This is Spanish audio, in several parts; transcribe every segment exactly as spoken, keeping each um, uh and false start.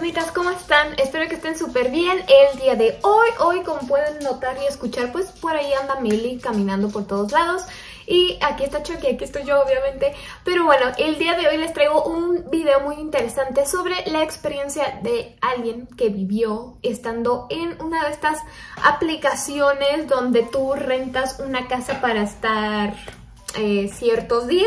fantasmitas, ¿cómo están? Espero que estén súper bien el día de hoy. Hoy, como pueden notar y escuchar, pues por ahí anda Milly caminando por todos lados. Y aquí está Chucky, aquí estoy yo obviamente. Pero bueno, el día de hoy les traigo un video muy interesante sobre la experiencia de alguien que vivió estando en una de estas aplicaciones donde tú rentas una casa para estar eh, ciertos días.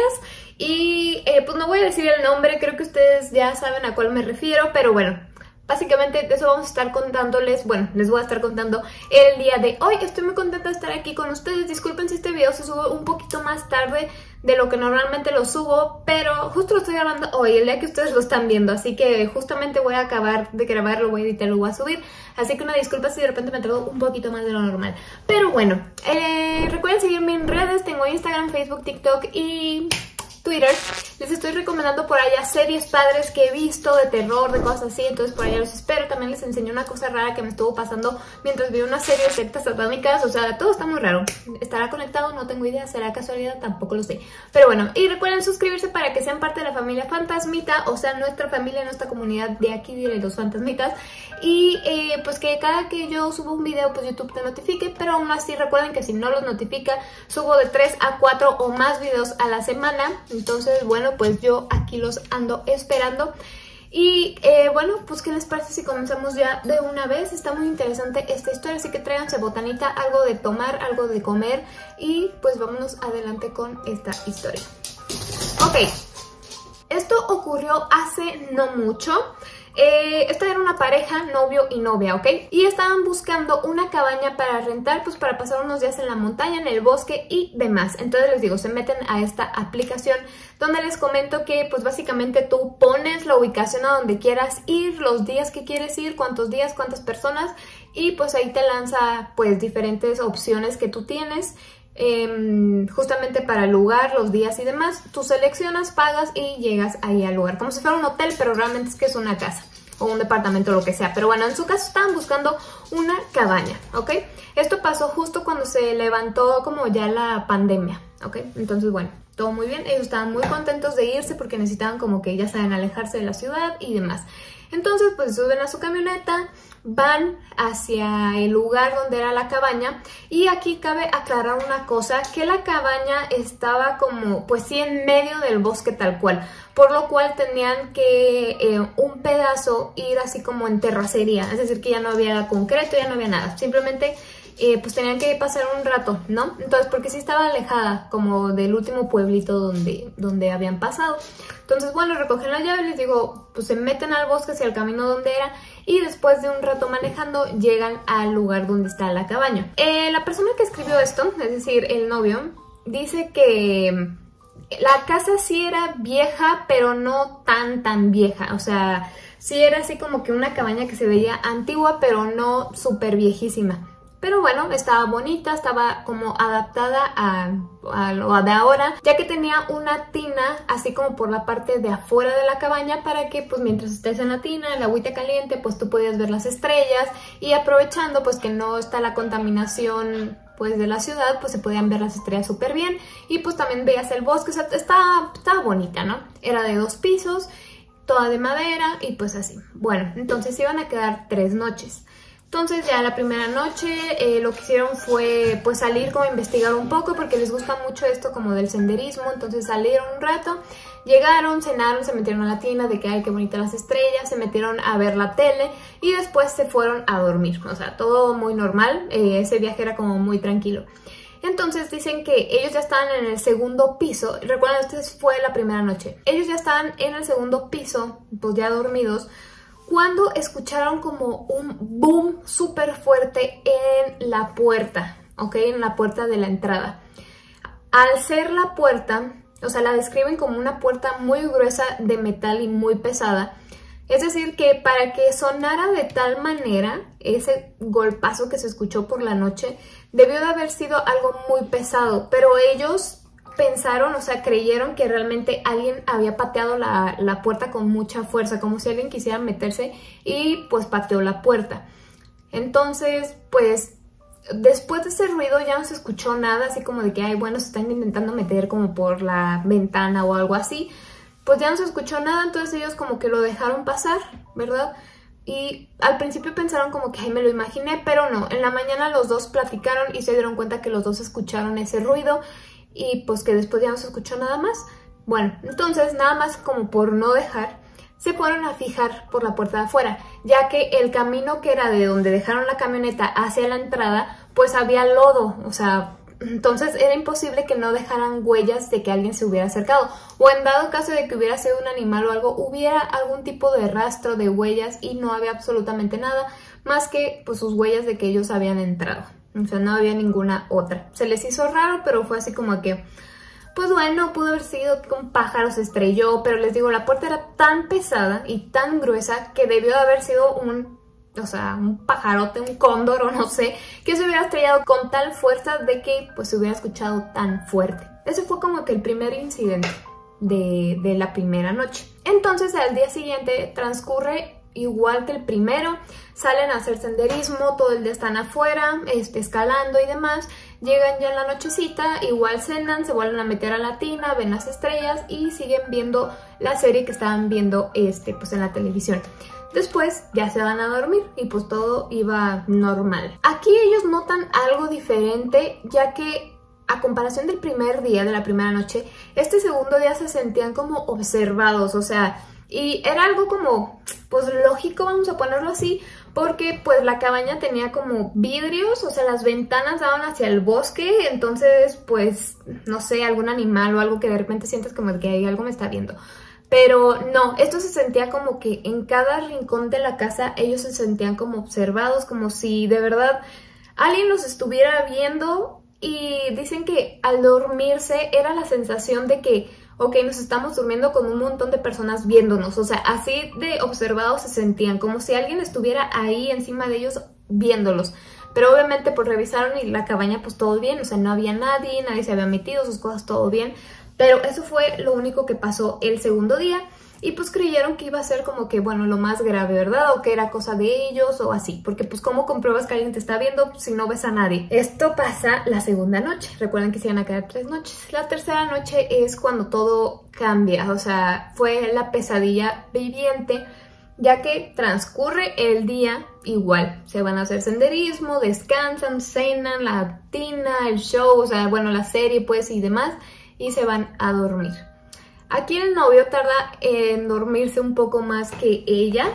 Y eh, pues no voy a decir el nombre, creo que ustedes ya saben a cuál me refiero, pero bueno, básicamente de eso vamos a estar contándoles, bueno, les voy a estar contando el día de hoy. Estoy muy contenta de estar aquí con ustedes. Disculpen si este video se sube un poquito más tarde de lo que normalmente lo subo, pero justo lo estoy grabando hoy, el día que ustedes lo están viendo, así que justamente voy a acabar de grabarlo, voy a editar, lo voy a subir, así que una disculpa si de repente me tardo un poquito más de lo normal. Pero bueno, eh, recuerden seguirme en redes, tengo Instagram, Facebook, TikTok y Twitter. Les estoy recomendando por allá series padres que he visto de terror, de cosas así, entonces por allá los espero. También les enseñé una cosa rara que me estuvo pasando mientras vi una serie de sectas satánicas, o sea, todo está muy raro. ¿Estará conectado? No tengo idea, ¿será casualidad? Tampoco lo sé. Pero bueno, y recuerden suscribirse para que sean parte de la familia Fantasmita, o sea, nuestra familia, nuestra comunidad de aquí de los Fantasmitas. Y eh, pues que cada que yo subo un video, pues YouTube te notifique, pero aún así recuerden que si no los notifica, subo de tres a cuatro o más videos a la semana. Entonces, bueno, pues yo aquí los ando esperando. Y eh, bueno, pues ¿qué les parece si comenzamos ya de una vez? Está muy interesante esta historia, así que tráiganse botanita, algo de tomar, algo de comer. Y pues vámonos adelante con esta historia. Ok, esto ocurrió hace no mucho. Eh, esta era una pareja, novio y novia, ¿ok? Y estaban buscando una cabaña para rentar, pues para pasar unos días en la montaña, en el bosque y demás. Entonces les digo, se meten a esta aplicación donde les comento que pues básicamente tú pones la ubicación a donde quieras ir, los días que quieres ir, cuántos días, cuántas personas, y pues ahí te lanza pues diferentes opciones que tú tienes. Eh, justamente para el lugar, los días y demás. Tú seleccionas, pagas y llegas ahí al lugar, como si fuera un hotel, pero realmente es que es una casa o un departamento, lo que sea. Pero bueno, en su caso estaban buscando una cabaña, ¿ok? Esto pasó justo cuando se levantó como ya la pandemia, ¿ok? Entonces bueno, todo muy bien, ellos estaban muy contentos de irse porque necesitaban como que ya saben, alejarse de la ciudad y demás. Entonces pues suben a su camioneta, van hacia el lugar donde era la cabaña, y aquí cabe aclarar una cosa, que la cabaña estaba como pues sí en medio del bosque tal cual, por lo cual tenían que eh, un pedazo ir así como en terracería, es decir que ya no había concreto, ya no había nada, simplemente eh, pues tenían que pasar un rato, ¿no? Entonces porque sí estaba alejada como del último pueblito donde, donde habían pasado. Entonces bueno, recogen la llave, les digo, pues se meten al bosque hacia el camino donde era, y después de un rato manejando llegan al lugar donde está la cabaña. Eh, la persona que escribió esto, es decir, el novio, dice que la casa sí era vieja, pero no tan tan vieja, o sea, sí era así como que una cabaña que se veía antigua, pero no súper viejísima. Pero bueno, estaba bonita, estaba como adaptada a, a lo de ahora, ya que tenía una tina así como por la parte de afuera de la cabaña para que pues mientras estés en la tina, el agüita caliente, pues tú podías ver las estrellas, y aprovechando pues que no está la contaminación pues de la ciudad, pues se podían ver las estrellas súper bien, y pues también veías el bosque, o sea, estaba, estaba bonita, ¿no? Era de dos pisos, toda de madera y pues así. Bueno, entonces iban a quedar tres noches. Entonces ya la primera noche eh, lo que hicieron fue pues salir como a investigar un poco, porque les gusta mucho esto como del senderismo. Entonces salieron un rato, llegaron, cenaron, se metieron a la tina de que ay, qué bonitas las estrellas, se metieron a ver la tele y después se fueron a dormir. O sea, todo muy normal, eh, ese viaje era como muy tranquilo. Entonces dicen que ellos ya estaban en el segundo piso. Recuerden, esta fue la primera noche. Ellos ya estaban en el segundo piso, pues ya dormidos, cuando escucharon como un boom súper fuerte en la puerta, ¿ok? En la puerta de la entrada. Al ser la puerta, o sea, la describen como una puerta muy gruesa de metal y muy pesada. Es decir, que para que sonara de tal manera, ese golpazo que se escuchó por la noche, debió de haber sido algo muy pesado, pero ellos pensaron, o sea, creyeron que realmente alguien había pateado la, la puerta con mucha fuerza, como si alguien quisiera meterse y pues pateó la puerta. Entonces, pues, después de ese ruido ya no se escuchó nada, así como de que, ay, bueno, se están intentando meter como por la ventana o algo así. Pues ya no se escuchó nada, entonces ellos como que lo dejaron pasar, ¿verdad? Y al principio pensaron como que ay, me lo imaginé, pero no. En la mañana los dos platicaron y se dieron cuenta que los dos escucharon ese ruido y pues que después ya no se escuchó nada más. Bueno, entonces nada más como por no dejar, se fueron a fijar por la puerta de afuera, ya que el camino que era de donde dejaron la camioneta hacia la entrada, pues había lodo, o sea, entonces era imposible que no dejaran huellas de que alguien se hubiera acercado, o en dado caso de que hubiera sido un animal o algo, hubiera algún tipo de rastro de huellas y no había absolutamente nada, más que pues sus huellas de que ellos habían entrado, o sea, no había ninguna otra. Se les hizo raro, pero fue así como que... Pues bueno, pudo haber sido que un pájaro se estrelló, pero les digo, la puerta era tan pesada y tan gruesa que debió de haber sido un, o sea, un pajarote, un cóndor o no sé, que se hubiera estrellado con tal fuerza de que pues se hubiera escuchado tan fuerte. Ese fue como que el primer incidente de, de la primera noche. Entonces al día siguiente transcurre igual que el primero, salen a hacer senderismo, todo el día están afuera, este, escalando y demás. Llegan ya en la nochecita, igual cenan, se vuelven a meter a la tina, ven las estrellas y siguen viendo la serie que estaban viendo este, pues en la televisión. Después ya se van a dormir y pues todo iba normal. Aquí ellos notan algo diferente, ya que a comparación del primer día, de la primera noche, este segundo día se sentían como observados, o sea... Y era algo como, pues lógico, vamos a ponerlo así, porque pues la cabaña tenía como vidrios, o sea, las ventanas daban hacia el bosque, entonces pues, no sé, algún animal o algo que de repente sientes como que hay algo me está viendo. Pero no, esto se sentía como que en cada rincón de la casa ellos se sentían como observados, como si de verdad alguien los estuviera viendo. Y dicen que al dormirse era la sensación de que, ok, nos estamos durmiendo con un montón de personas viéndonos, o sea, así de observados se sentían, como si alguien estuviera ahí encima de ellos viéndolos. Pero obviamente pues revisaron y la cabaña pues todo bien, o sea, no había nadie, nadie se había metido, sus cosas todo bien. Pero eso fue lo único que pasó el segundo día. Y pues creyeron que iba a ser como que, bueno, lo más grave, ¿verdad? O que era cosa de ellos o así. Porque pues ¿cómo compruebas que alguien te está viendo si no ves a nadie? Esto pasa la segunda noche. Recuerden que se iban a quedar tres noches. La tercera noche es cuando todo cambia. O sea, fue la pesadilla viviente, ya que transcurre el día igual. Se van a hacer senderismo, descansan, cenan, la tina, el show, o sea, bueno, la serie pues y demás. Y se van a dormir. Aquí el novio tarda en dormirse un poco más que ella.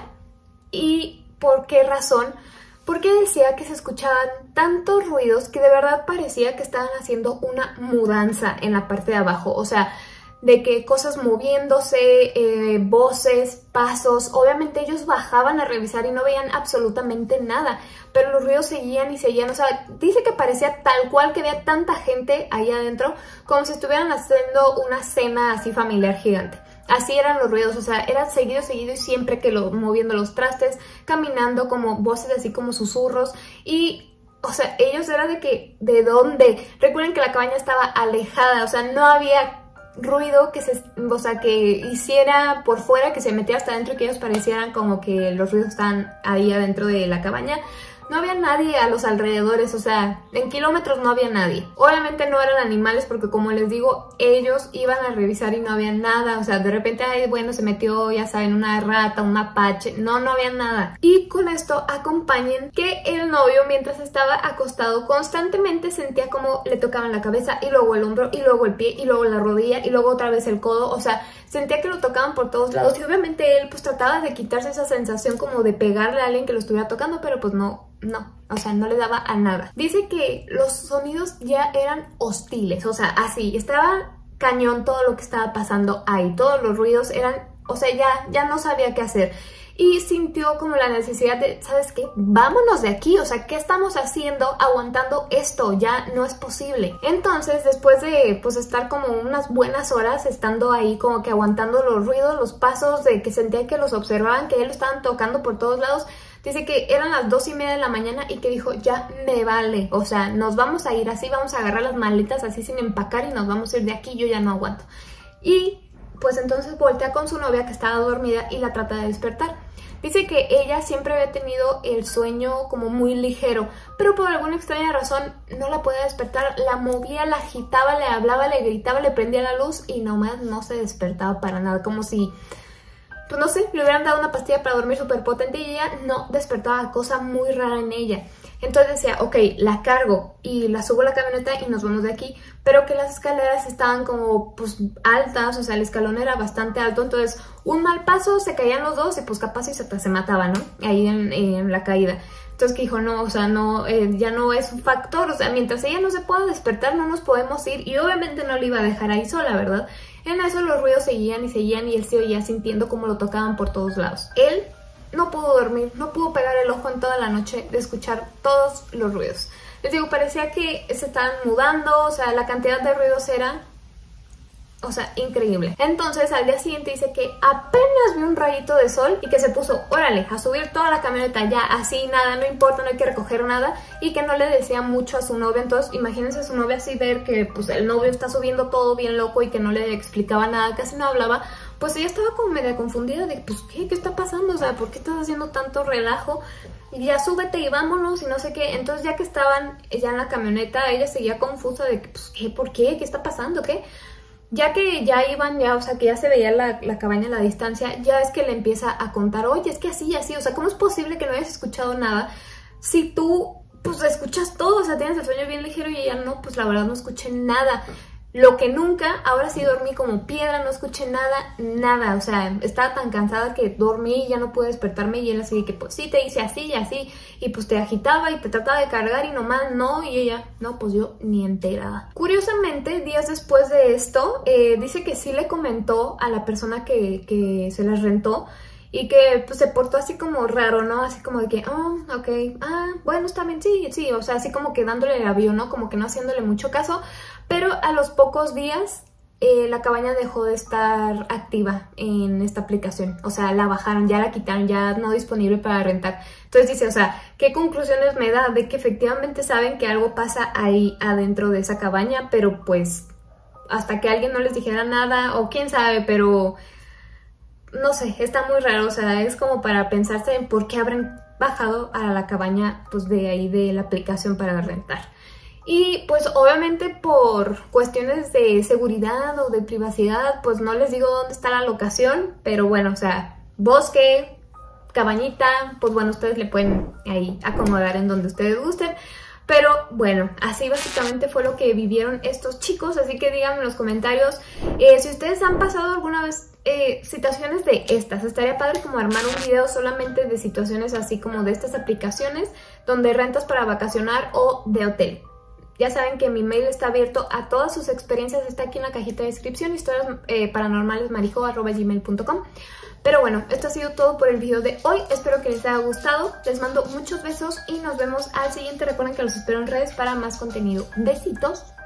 ¿Y por qué razón? Porque decía que se escuchaban tantos ruidos que de verdad parecía que estaban haciendo una mudanza en la parte de abajo. O sea, de que cosas moviéndose, eh, voces, pasos. Obviamente ellos bajaban a revisar y no veían absolutamente nada, pero los ruidos seguían y seguían. O sea, dice que parecía tal cual que había tanta gente ahí adentro, como si estuvieran haciendo una cena así familiar gigante. Así eran los ruidos, o sea, era seguido, seguido y siempre que lo moviendo los trastes, caminando, como voces así como susurros. Y, o sea, ellos era de que, ¿de dónde? Recuerden que la cabaña estaba alejada, o sea, no había ruido que se, o sea, que hiciera por fuera, que se metiera hasta adentro y que ellos parecieran como que los ruidos estaban ahí adentro de la cabaña. No había nadie a los alrededores, o sea, en kilómetros no había nadie. Obviamente no eran animales porque, como les digo, ellos iban a revisar y no había nada. O sea, de repente, ay, bueno, se metió, ya saben, una rata, un mapache. No, no había nada. Y con esto acompañen que el novio, mientras estaba acostado, constantemente sentía como le tocaban la cabeza y luego el hombro y luego el pie y luego la rodilla y luego otra vez el codo. O sea, sentía que lo tocaban por todos lados y obviamente él pues trataba de quitarse esa sensación como de pegarle a alguien que lo estuviera tocando, pero pues no. No, o sea, no le daba a nada. Dice que los sonidos ya eran hostiles, o sea, así, estaba cañón todo lo que estaba pasando ahí. Todos los ruidos eran, o sea, ya, ya no sabía qué hacer. Y sintió como la necesidad de, ¿sabes qué? Vámonos de aquí, o sea, ¿qué estamos haciendo aguantando esto? Ya no es posible. Entonces, después de, pues, estar como unas buenas horas estando ahí como que aguantando los ruidos, los pasos, de que sentía que los observaban, que él lo estaban tocando por todos lados, dice que eran las dos y media de la mañana y que dijo, ya me vale, o sea, nos vamos a ir así, vamos a agarrar las maletas así sin empacar y nos vamos a ir de aquí, yo ya no aguanto. Y pues entonces voltea con su novia que estaba dormida y la trata de despertar. Dice que ella siempre había tenido el sueño como muy ligero, pero por alguna extraña razón no la podía despertar, la movía, la agitaba, le hablaba, le gritaba, le prendía la luz y nomás no se despertaba para nada, como si... pues no sé, le hubieran dado una pastilla para dormir súper potente y ella no despertaba, cosa muy rara en ella. Entonces decía, ok, la cargo y la subo a la camioneta y nos vamos de aquí, pero que las escaleras estaban como pues altas, o sea, el escalón era bastante alto, entonces un mal paso, se caían los dos y pues capaz y se, se mataban, ¿no? Ahí en, en la caída. Entonces que dijo, no, o sea, no, eh, ya no es un factor, o sea, mientras ella no se pueda despertar no nos podemos ir y obviamente no le iba a dejar ahí sola, ¿verdad? En eso los ruidos seguían y seguían y él se oía sintiendo como lo tocaban por todos lados. Él no pudo dormir, no pudo pegar el ojo en toda la noche de escuchar todos los ruidos. Les digo, parecía que se estaban mudando, o sea, la cantidad de ruidos era, o sea, increíble. Entonces al día siguiente dice que apenas vio un rayito de sol y que se puso, órale, a subir toda la camioneta ya, así, nada, no importa, no hay que recoger nada, y que no le decía mucho a su novia. Entonces imagínense a su novia así ver que pues el novio está subiendo todo bien loco y que no le explicaba nada, casi no hablaba. Pues ella estaba como media confundida de, pues, ¿qué? ¿Qué está pasando? O sea, ¿por qué estás haciendo tanto relajo? Y ya súbete y vámonos y no sé qué. Entonces ya que estaban ya en la camioneta, ella seguía confusa de, pues, ¿qué? ¿Por qué? ¿Qué está pasando? ¿Qué? Ya que ya iban, ya, o sea, que ya se veía la, la cabaña a la distancia, ya es que le empieza a contar, oye, es que así y así, o sea, ¿cómo es posible que no hayas escuchado nada si tú, pues, escuchas todo? O sea, tienes el sueño bien ligero y ella no, pues, la verdad no escuché nada. Lo que nunca, ahora sí dormí como piedra, no escuché nada, nada, o sea, estaba tan cansada que dormí y ya no pude despertarme y él así de que pues sí, te hice así y así, y pues te agitaba y te trataba de cargar y nomás no, y ella, no, pues yo ni enterada. Curiosamente, días después de esto, eh, dice que sí le comentó a la persona que, que se las rentó, y que pues se portó así como raro, ¿no? Así como de que, oh, ok, ah, bueno, está bien, sí, sí, o sea, así como que dándole el avión, ¿no? Como que no haciéndole mucho caso, pero a los pocos días eh, la cabaña dejó de estar activa en esta aplicación, o sea, la bajaron, ya la quitaron, ya no disponible para rentar. Entonces dice, o sea, ¿qué conclusiones me da? De que efectivamente saben que algo pasa ahí adentro de esa cabaña, pero pues hasta que alguien no les dijera nada, o quién sabe, pero no sé, está muy raro, o sea, es como para pensarse en por qué habrán bajado a la cabaña pues de ahí de la aplicación para rentar. Y pues obviamente por cuestiones de seguridad o de privacidad, pues no les digo dónde está la locación, pero bueno, o sea, bosque, cabañita, pues bueno, ustedes le pueden ahí acomodar en donde ustedes gusten. Pero bueno, así básicamente fue lo que vivieron estos chicos, así que díganme en los comentarios eh, si ustedes han pasado alguna vez eh, situaciones de estas. Estaría padre como armar un video solamente de situaciones así como de estas aplicaciones donde rentas para vacacionar o de hotel. Ya saben que mi mail está abierto a todas sus experiencias, está aquí en la cajita de descripción, historias eh, paranormales marijo arroba gmail punto com. Pero bueno, esto ha sido todo por el video de hoy, espero que les haya gustado, les mando muchos besos y nos vemos al siguiente. Recuerden que los espero en redes para más contenido. Besitos.